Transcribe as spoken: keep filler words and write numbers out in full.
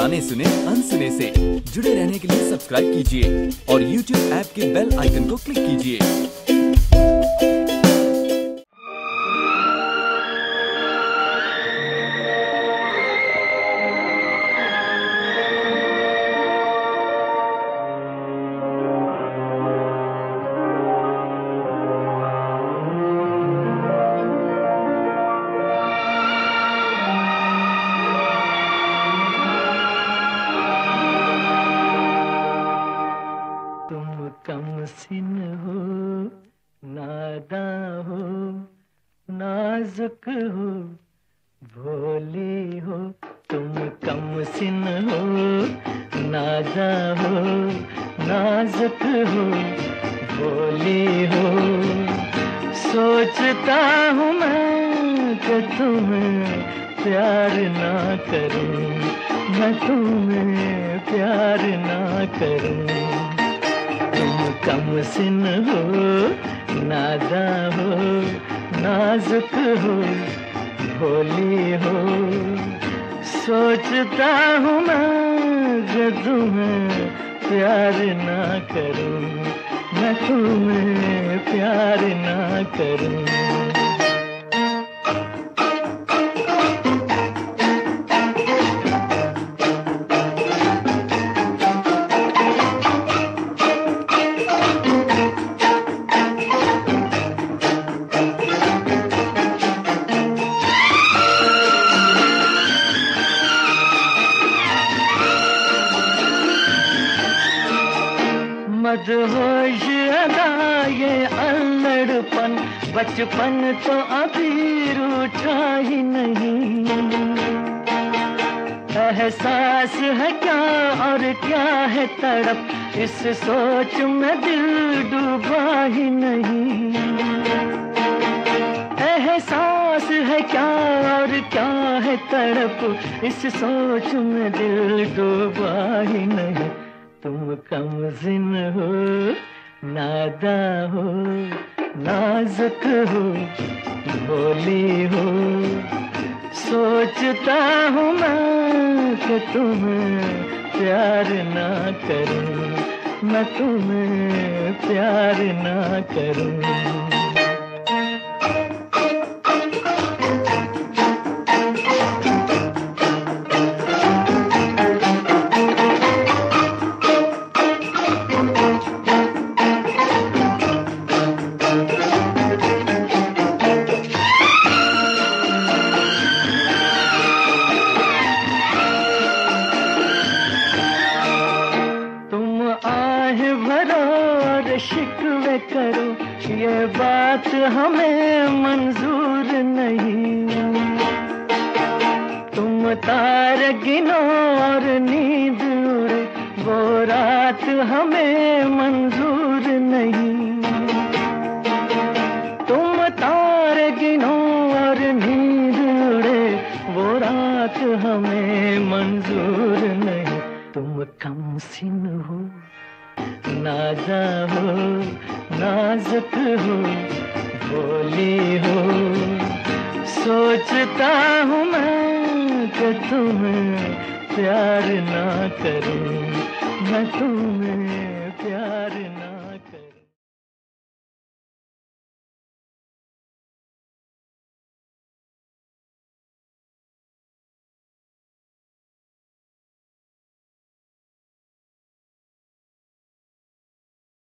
गाने सुने अनसुने से। जुड़े रहने के लिए सब्सक्राइब कीजिए और यूट्यूब ऐप के बेल आइकन को क्लिक कीजिए। कमसिन हो, नादा हो, नाजुक हो, भोली हो। तुम कमसिन हो, नादा हो, नाजुक हो, भोली हो। सोचता हूँ मैं कि तुम्हें प्यार ना करूँ, मैं तुम्हें प्यार ना करूँ। कमसिन हो, नादा हो, नाजुक हो, भोली हो। सोचता हूँ मैं कि तुम्हें प्यार ना करूँ, मैं तुम्हें प्यार ना करूँ। मदहोश अदा ये अल्लड़पन, बचपन तो अभी रूठा ही नहीं। एहसास है क्या और क्या है तड़प, इस सोच में दिल डूबा ही नहीं। एहसास है क्या और क्या है तड़प, इस सोच में दिल डूबा ही नहीं। तुम कमसिन हो, नादा हो, नाजुक हो, भोली हो। सोचता हूँ मैं कि तुम्हें प्यार ना करूँ, मैं तुम्हें प्यार ना करूँ। शिकवे करो, ये बात हमें मंजूर नहीं। तुम तार गिनो और नींद उड़े, वो रात हमें मंजूर नहीं। तुम तार गिनो और नींद उड़े, वो रात हमें मंजूर नहीं। तुम कमसिन हो, नादा हो, नाजुक हो, भोली हो। सोचता हूँ मैं कि तुम्हें प्यार ना करूँ, मैं तुम्हें